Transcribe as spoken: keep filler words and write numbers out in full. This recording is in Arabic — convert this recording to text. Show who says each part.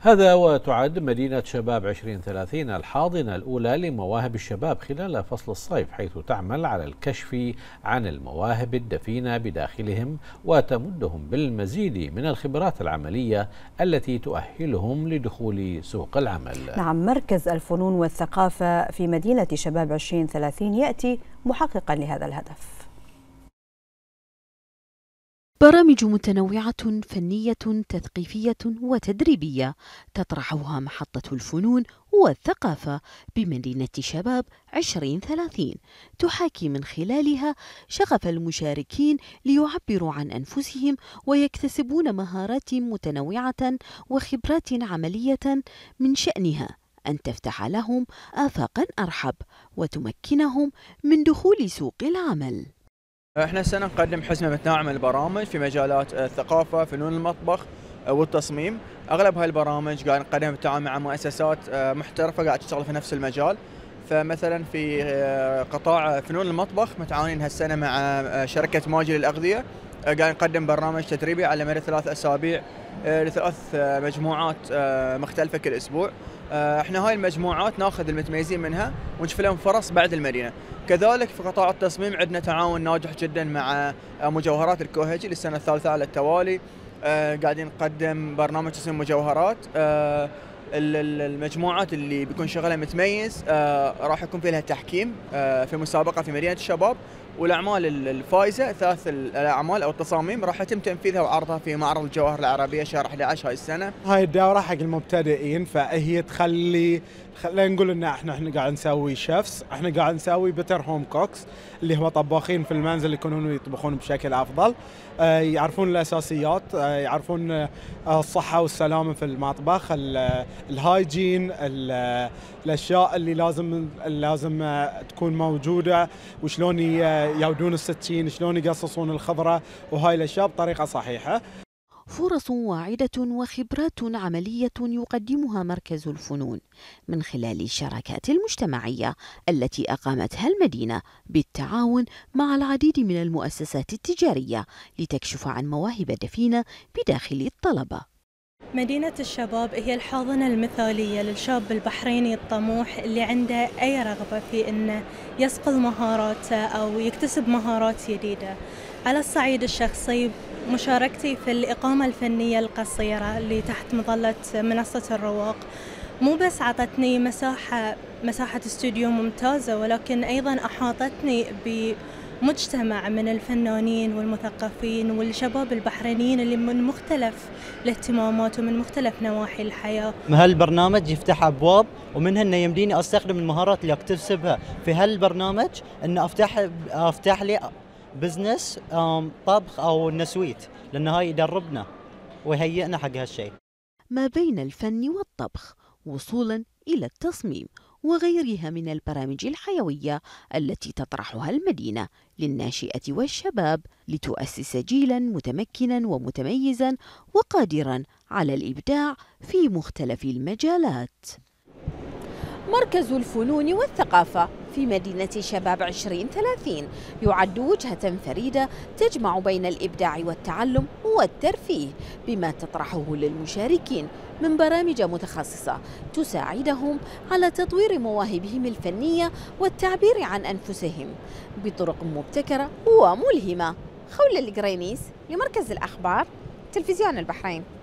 Speaker 1: هذا وتعد مدينة شباب عشرين ثلاثين الحاضنة الأولى لمواهب الشباب خلال فصل الصيف، حيث تعمل على الكشف عن المواهب الدفينة بداخلهم وتمدهم بالمزيد من الخبرات العملية التي تؤهلهم لدخول سوق العمل.
Speaker 2: نعم، مركز الفنون والثقافة في مدينة شباب عشرين ثلاثين يأتي محققا لهذا الهدف.
Speaker 3: برامج متنوعة فنية تثقيفية وتدريبية تطرحها محطة الفنون والثقافة بمدينة شباب عشرين ثلاثين، تحاكي من خلالها شغف المشاركين ليعبروا عن أنفسهم ويكتسبون مهارات متنوعة وخبرات عملية من شأنها أن تفتح لهم آفاقا أرحب وتمكنهم من دخول سوق العمل.
Speaker 4: احنا السنه نقدم حزمه متنوعه من البرامج في مجالات الثقافه، فنون المطبخ والتصميم. اغلب هاي البرامج قاعد نقدمها بالتعاون مع مؤسسات محترفه قاعد تشتغل في نفس المجال. فمثلا في قطاع فنون المطبخ متعاونين هالسنه مع شركه ماجي للاغذيه، قاعد نقدم برنامج تدريبي على مدى ثلاث اسابيع لثلاث مجموعات مختلفه كل اسبوع. احنا هاي المجموعات ناخذ المتميزين منها ونشوف لهم فرص بعد المدينه. كذلك في قطاع التصميم عندنا تعاون ناجح جدا مع مجوهرات الكوهجي للسنه الثالثه على التوالي. قاعدين نقدم برنامج تصميم مجوهرات. المجموعات اللي بيكون شغلها متميز راح يكون في لها تحكيم في مسابقه في مدينه الشباب، والاعمال الفائزه ثلاث الاعمال او التصاميم راح يتم تنفيذها وعرضها في معرض الجواهر العربيه شهر أحد عشر هاي السنه.
Speaker 5: هاي الدوره حق المبتدئين، فهي تخلي خلينا نقول ان احنا احنا قاعد نسوي شيفس، احنا قاعد نسوي بيتر هوم كوكس اللي هو طباخين في المنزل يكونون يطبخون بشكل افضل، آه يعرفون الاساسيات، آه يعرفون آه الصحه والسلامه في المطبخ، الهايجين، الاشياء اللي لازم لازم آه تكون موجوده، وشلون يودون السكين، شلون يقصصون الخضره، وهاي الاشياء بطريقه صحيحه.
Speaker 3: فرص واعدة وخبرات عملية يقدمها مركز الفنون من خلال الشراكات المجتمعية التي أقامتها المدينة بالتعاون مع العديد من المؤسسات التجارية لتكشف عن مواهب دفينة بداخل الطلبة.
Speaker 6: مدينة الشباب هي الحاضنة المثالية للشاب البحريني الطموح اللي عنده أي رغبة في أنه يصقل مهاراته أو يكتسب مهارات جديدة. على الصعيد الشخصي، مشاركتي في الإقامة الفنية القصيرة اللي تحت مظلة منصة الرواق مو بس عطتني مساحة مساحة استوديو ممتازة، ولكن أيضا أحاطتني بمجتمع من الفنانين والمثقفين والشباب البحرينيين اللي من مختلف الاهتمامات ومن مختلف نواحي الحياة.
Speaker 7: هالبرنامج يفتح أبواب، ومنها أنه يمديني أستخدم المهارات اللي أكتسبها في هالبرنامج أنه أفتح أفتح لي بزنس طبخ أو نسويت، لأن هاي يدربنا ويهيئنا حق هالشيء.
Speaker 3: ما بين الفن والطبخ وصولا إلى التصميم وغيرها من البرامج الحيوية التي تطرحها المدينة للناشئة والشباب لتؤسس جيلا متمكنا ومتميزا وقادرا على الإبداع في مختلف المجالات.
Speaker 8: مركز الفنون والثقافة في مدينة شباب عشرين ثلاثين يعد وجهة فريدة تجمع بين الإبداع والتعلم والترفيه بما تطرحه للمشاركين من برامج متخصصة تساعدهم على تطوير مواهبهم الفنية والتعبير عن أنفسهم بطرق مبتكرة وملهمة. خولة القرينيس لمركز الأخبار، تلفزيون البحرين.